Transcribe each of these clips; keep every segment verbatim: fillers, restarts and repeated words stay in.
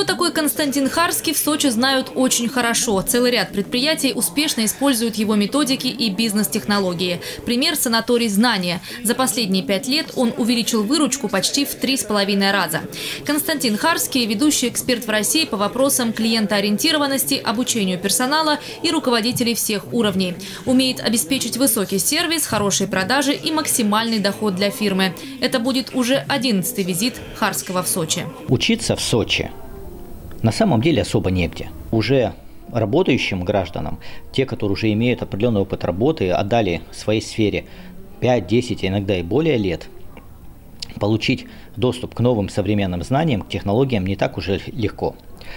Кто такой Константин Харский, в Сочи знают очень хорошо. Целый ряд предприятий успешно используют его методики и бизнес-технологии. Пример – санаторий «Знания». За последние пять лет он увеличил выручку почти в три с половиной раза. Константин Харский – ведущий эксперт в России по вопросам клиентоориентированности, обучению персонала и руководителей всех уровней. Умеет обеспечить высокий сервис, хорошие продажи и максимальный доход для фирмы. Это будет уже одиннадцатый визит Харского в Сочи. Учиться в Сочи на самом деле особо негде. Уже работающим гражданам, те, которые уже имеют определенный опыт работы, отдали своей сфере пять-десять, иногда и более лет, получить доступ к новым современным знаниям, к технологиям не так уже легко.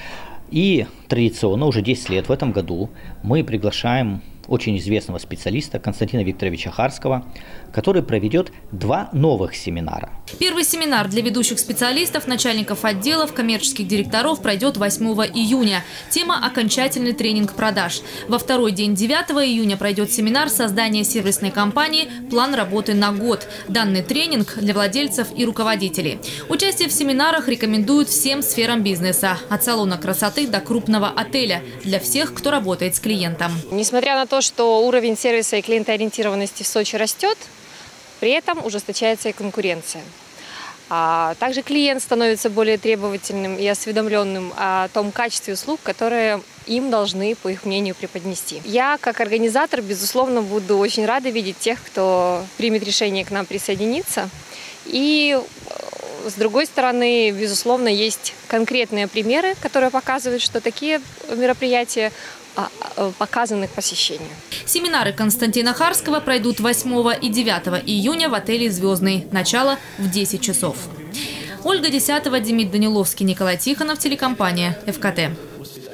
И традиционно уже десять лет в этом году мы приглашаем очень известного специалиста Константина Викторовича Харского, который проведет два новых семинара. Первый семинар для ведущих специалистов, начальников отделов, коммерческих директоров пройдет восьмого июня. Тема – окончательный тренинг продаж. Во второй день девятого июня пройдет семинар создания сервисной компании «План работы на год». Данный тренинг для владельцев и руководителей. Участие в семинарах рекомендуют всем сферам бизнеса. От салона красоты до крупного отеля. Для всех, кто работает с клиентом. Несмотря на то, что уровень сервиса и клиентоориентированности в Сочи растет, при этом ужесточается и конкуренция. А также клиент становится более требовательным и осведомленным о том качестве услуг, которые им должны, по их мнению, преподнести. Я, как организатор, безусловно, буду очень рада видеть тех, кто примет решение к нам присоединиться. И с другой стороны, безусловно, есть конкретные примеры, которые показывают, что такие мероприятия показаны к посещению. Семинары Константина Харского пройдут восьмого и девятого июня в отеле «Звездный». Начало в десять часов. Ольга Десятова, Демид Даниловский, Николай Тихонов, телекомпания «ФКТ».